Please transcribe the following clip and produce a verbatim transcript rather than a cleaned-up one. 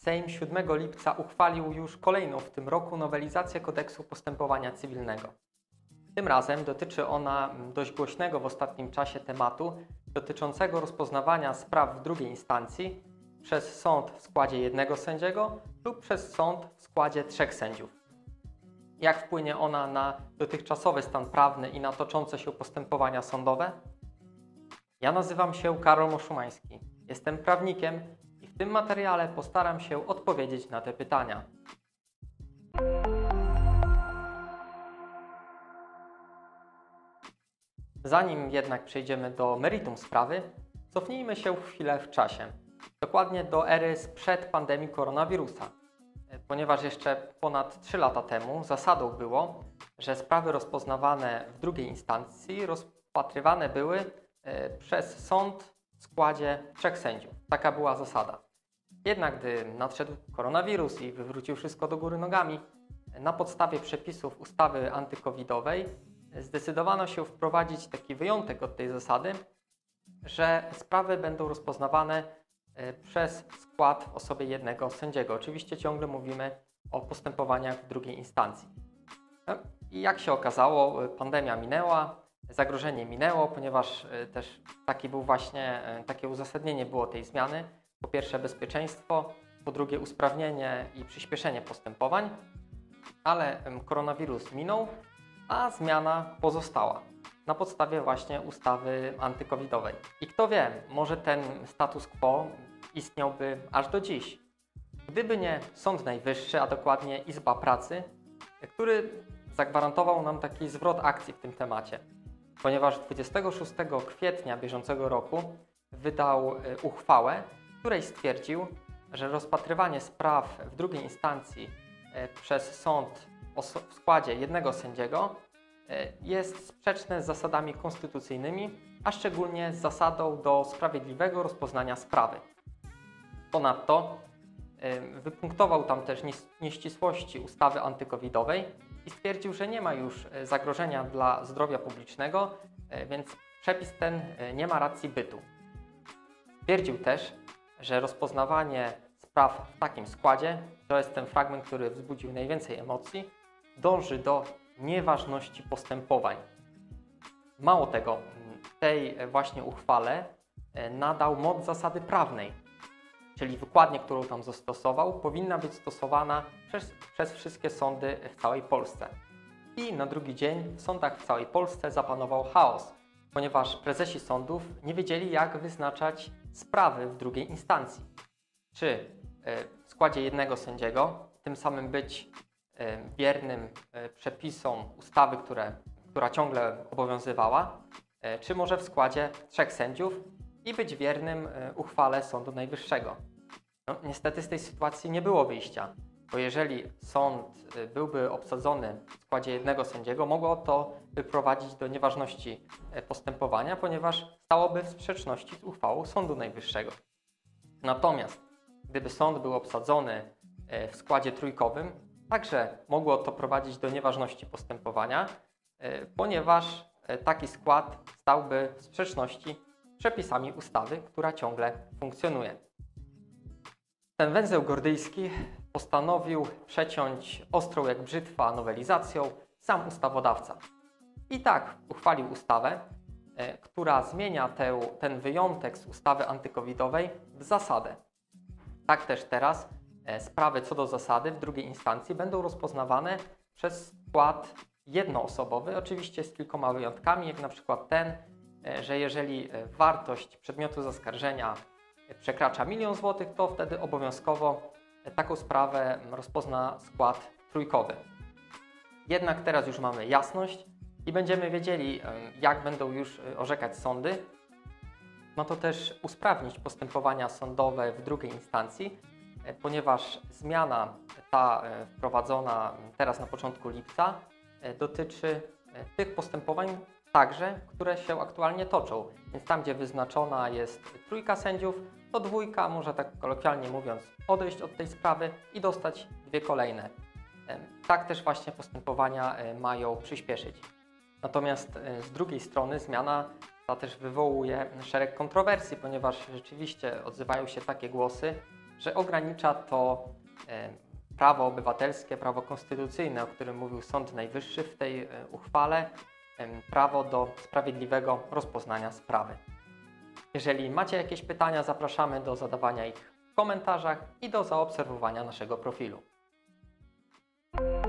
Sejm siódmego lipca uchwalił już kolejną w tym roku nowelizację Kodeksu Postępowania Cywilnego. Tym razem dotyczy ona dość głośnego w ostatnim czasie tematu dotyczącego rozpoznawania spraw w drugiej instancji przez sąd w składzie jednego sędziego lub przez sąd w składzie trzech sędziów. Jak wpłynie ona na dotychczasowy stan prawny i na toczące się postępowania sądowe? Ja nazywam się Karol Moszumański. Jestem prawnikiem i w tym materiale postaram się odpowiedzieć na te pytania. Zanim jednak przejdziemy do meritum sprawy, cofnijmy się chwilę w czasie. Dokładnie do ery sprzed pandemii koronawirusa. Ponieważ jeszcze ponad trzy lata temu zasadą było, że sprawy rozpoznawane w drugiej instancji rozpatrywane były przez sąd w składzie trzech sędziów. Taka była zasada. Jednak gdy nadszedł koronawirus i wywrócił wszystko do góry nogami, na podstawie przepisów ustawy antykowidowej zdecydowano się wprowadzić taki wyjątek od tej zasady, że sprawy będą rozpoznawane przez skład w osobie jednego sędziego. Oczywiście ciągle mówimy o postępowaniach w drugiej instancji. I jak się okazało, pandemia minęła, zagrożenie minęło, ponieważ też taki był właśnie, takie uzasadnienie było tej zmiany. Po pierwsze bezpieczeństwo, po drugie usprawnienie i przyspieszenie postępowań, ale koronawirus minął, a zmiana pozostała na podstawie właśnie ustawy antykowidowej. I kto wie, może ten status quo istniałby aż do dziś, gdyby nie Sąd Najwyższy, a dokładnie Izba Pracy, który zagwarantował nam taki zwrot akcji w tym temacie, ponieważ dwudziestego szóstego kwietnia bieżącego roku wydał uchwałę, w której stwierdził, że rozpatrywanie spraw w drugiej instancji przez sąd w składzie jednego sędziego jest sprzeczne z zasadami konstytucyjnymi, a szczególnie z zasadą do sprawiedliwego rozpoznania sprawy. Ponadto wypunktował tam też nieścisłości ustawy antykowidowej i stwierdził, że nie ma już zagrożenia dla zdrowia publicznego, więc przepis ten nie ma racji bytu. Stwierdził też, że rozpoznawanie spraw w takim składzie, to jest ten fragment, który wzbudził najwięcej emocji, dąży do nieważności postępowań. Mało tego, tej właśnie uchwale nadał moc zasady prawnej, czyli wykładnię, którą tam zastosował, powinna być stosowana przez, przez wszystkie sądy w całej Polsce. I na drugi dzień w sądach w całej Polsce zapanował chaos, ponieważ prezesi sądów nie wiedzieli, jak wyznaczać sprawy w drugiej instancji. Czy w składzie jednego sędziego, tym samym być wiernym przepisom ustawy, które, która ciągle obowiązywała, czy może w składzie trzech sędziów i być wiernym uchwale Sądu Najwyższego. No, niestety z tej sytuacji nie było wyjścia, bo jeżeli sąd byłby obsadzony w składzie jednego sędziego, mogło to wyprowadzić do nieważności postępowania, ponieważ stałoby w sprzeczności z uchwałą Sądu Najwyższego. Natomiast gdyby sąd był obsadzony w składzie trójkowym, także mogło to prowadzić do nieważności postępowania, ponieważ taki skład stałby w sprzeczności z przepisami ustawy, która ciągle funkcjonuje. Ten węzeł gordyjski postanowił przeciąć ostrą jak brzytwa nowelizacją sam ustawodawca. I tak uchwalił ustawę, która zmienia tę, ten wyjątek z ustawy antykowidowej w zasadę. Tak też teraz sprawy co do zasady w drugiej instancji będą rozpoznawane przez skład jednoosobowy, oczywiście z kilkoma wyjątkami, jak na przykład ten, że jeżeli wartość przedmiotu zaskarżenia przekracza milion złotych, to wtedy obowiązkowo taką sprawę rozpozna skład trójkowy. Jednak teraz już mamy jasność i będziemy wiedzieli, jak będą już orzekać sądy. Ma to też usprawnić postępowania sądowe w drugiej instancji, ponieważ zmiana ta wprowadzona teraz na początku lipca dotyczy tych postępowań także, które się aktualnie toczą. Więc tam, gdzie wyznaczona jest trójka sędziów, to dwójka może, tak kolokwialnie mówiąc, odejść od tej sprawy i dostać dwie kolejne. Tak też właśnie postępowania mają przyspieszyć. Natomiast z drugiej strony zmiana ta też wywołuje szereg kontrowersji, ponieważ rzeczywiście odzywają się takie głosy, że ogranicza to e, prawo obywatelskie, prawo konstytucyjne, o którym mówił Sąd Najwyższy w tej e, uchwale, e, prawo do sprawiedliwego rozpoznania sprawy. Jeżeli macie jakieś pytania, zapraszamy do zadawania ich w komentarzach i do zaobserwowania naszego profilu.